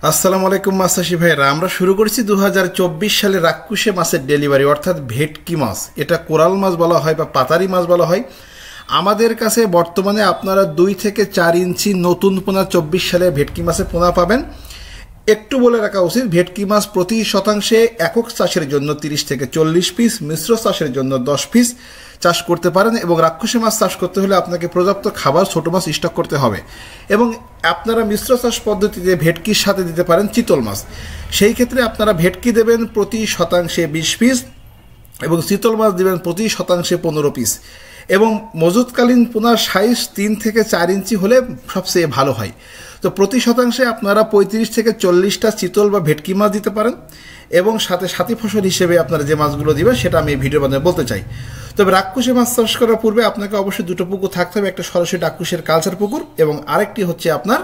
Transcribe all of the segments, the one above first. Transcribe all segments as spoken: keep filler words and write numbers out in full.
আসসালামু আলাইকুম মাছচাষী ভাইরা, আমরা শুরু করেছি দু হাজার চব্বিশ সালে রাক্ষুসে মাছের ডেলিভারি, অর্থাৎ ভেটকি মাছ। এটা কোরাল মাছ বলা হয় বা পাতারি মাছ বলা হয়। আমাদের কাছে বর্তমানে আপনারা দুই থেকে চার ইঞ্চি নতুন পোনা চব্বিশ সালে ভেটকি মাছের পোনা পাবেন। একটু বলে রাখা উচিত, ভেটকি মাছ প্রতি শতাংশে একক চাষের জন্য তিরিশ থেকে চল্লিশ পিস, মিশ্র চাষের জন্য দশ পিস চাষ করতে পারেন। এবং রাক্ষসী মাছ চাষ করতে হলে আপনাকে পর্যাপ্ত খাবার ছোট মাছ স্টক করতে হবে। এবং আপনারা মিশ্র চাষ পদ্ধতিতে ভেটকির সাথে দিতে পারেন চিতল মাছ। সেই ক্ষেত্রে আপনারা ভেটকি দেবেন প্রতি শতাংশে বিশ পিস এবং চিতল মাছ দেবেন প্রতি শতাংশে পনেরো পিস। এবং মজুতকালীন পোনার সাইজ তিন থেকে চার ইঞ্চি হলে সবচেয়ে ভালো হয়। তো প্রতি শতাংশে আপনারা পঁয়ত্রিশ থেকে চল্লিশটা চিতল বা ভেটকি মাছ দিতে পারেন। এবং সাথে সাথী ফসল হিসেবে আপনারা যে মাছগুলো দিবেন সেটা আমি ভিডিও বানিয়ে বলতে চাই। তবে রাক্ষসী মাছ চাষ করার পূর্বে আপনাকে অবশ্যই দুটো পুকুর থাকতে হবে, একটা সরাসরি রাক্ষসের কালচার পুকুর এবং আরেকটি হচ্ছে আপনার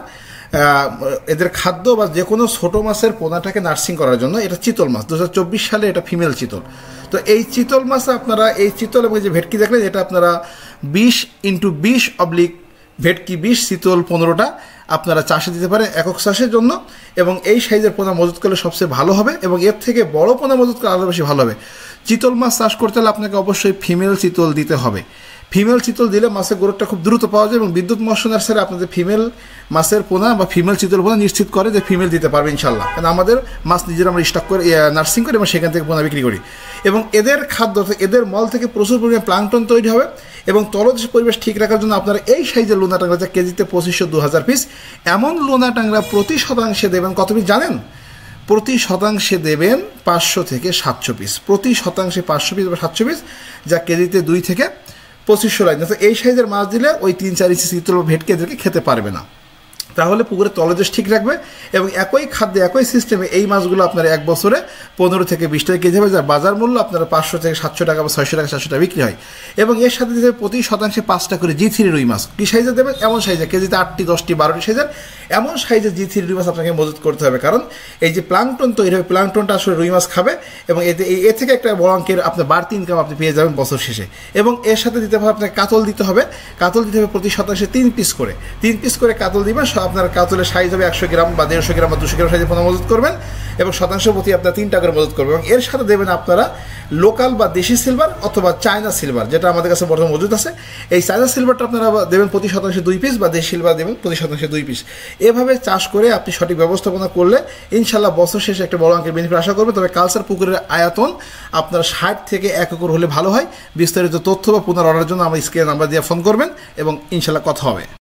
এদের খাদ্য বা যে কোনো ছোটো মাছের পোনাটাকে নার্সিং করার জন্য। এটা চিতল মাছ, দু হাজার চব্বিশ সালে এটা ফিমেল চিতল। তো এই চিতল মাছ আপনারা এই চিতল এবং যে ভেটকি দেখলেন এটা আপনারা বিশ ইন্টু বিশ অবলিক ভেটকি বিশ, চিতল পনেরোটা আপনারা চাষে দিতে পারেন একক চাষের জন্য। এবং এই সাইজের পোনা মজুত করলে সবচেয়ে ভালো হবে এবং এর থেকে বড় পোনা মজুত করলে আরও বেশি ভালো হবে। চিতল মাছ চাষ করতে হলে আপনাকে অবশ্যই ফিমেল চিতল দিতে হবে। ফিমেল চিতল দিলে মাছের গ্রোথটা খুব দ্রুত পাওয়া যায় এবং বিদ্যুৎ মৎস্য নার্সারি আপনাদের ফিমেল মাছের পোনা বা ফিমেল চিতল পোনা নিশ্চিত করে যে ফিমেল দিতে পারবে ইনশাল্লাহ। কারণ আমাদের মাছ নিজেরা আমরা স্টক করে নার্সিং করি এবং সেখান থেকে পোনা বিক্রি করি। এবং এদের খাদ্য এদের মল থেকে প্রচুর পরিমাণে প্লাঙ্কটন তৈরি হবে এবং তলদেশ পরিবেশ ঠিক রাখার জন্য আপনারা এই সাইজের লোনা টাংরা যা কেজিতে পঁচিশশো দু হাজার পিস এমন লোনা টাংরা প্রতি শতাংশে দেবেন কত পিস জানেন? প্রতি শতাংশে দেবেন পাঁচশো থেকে সাতশো পিস, প্রতি শতাংশে পাঁচশো পিস বা সাতশো পিস, যা কেজিতে দুই থেকে পঁচিশশো লাইন। তো এই সাইজের মাছ দিলে ওই তিন চার ইঞ্চি চিতল বা ভেটকি এদেরকে খেতে পারবে না। তাহলে পুকুরের তলদেশ ঠিক রাখবে এবং একই খাদ্যে একই সিস্টেমে এই মাছগুলো আপনার এক বছরে পনেরো থেকে বিশ টাকা কেজি হবে, যার বাজার মূল্য আপনারা পাঁচশো থেকে সাতশো টাকা বা ছয়শো টাকা সাতশো টাকা বিক্রি হয়। এবং এর সাথে দিতে প্রতি শতাংশে পাঁচটা করে জি থ্রি রুই মাছ। কী সাইজে দেবেন? এমন সাইজে কেজিতে আটটি দশটি বারোটি সাইজের এমন সাইজে জি থ্রি রুই মাছ আপনাকে মজুত করতে হবে। কারণ এই যে প্লাঙ্কটন তৈরি হবে, প্লাঙ্কটনটা আসলে রুই মাছ খাবে এবং এতে এ থেকে একটা বড় অঙ্কের আপনার বাড়তি ইনকাম আপনি পেয়ে যাবেন বছর শেষে। এবং এর সাথে দিতে হবে আপনাকে কাতল দিতে হবে। কাতল দিতে হবে প্রতি শতাংশে তিন পিস করে তিন পিস করে কাতল দিবেন। আপনার কাতলের সাইজ হবে একশো গ্রাম বা দেড়শো গ্রাম বা দুশো গ্রাম সাইজে পোনা মজুত করবেন এবং শতাংশ প্রতি আপনার তিন টাকা করে মজুত করবেন। এবং এর সাথে দেবেন আপনারা লোকাল বা দেশি সিলভার অথবা চায়না সিলভার, যেটা আমাদের কাছে বর্তমানে মজুদ আছে। এই চায়না সিলভারটা আপনারা দেবেন প্রতি শতাংশে দুই পিস বা দেশি সিলভার দেবেন প্রতি শতাংশে দুই পিস। এভাবে চাষ করে আপনি সঠিক ব্যবস্থাপনা করলে ইনশাল্লাহ বছর শেষে একটা বড় অঙ্কের বেনিফিট আশা করবেন। তবে কালচার পুকুরের আয়তন আপনার ষাট থেকে এক একর হলে ভালো হয়। বিস্তারিত তথ্য বা পুনর অর্ডারের জন্য আমার স্ক্রিনে নাম্বার দিয়ে ফোন করবেন এবং ইনশাল্লাহ কথা হবে।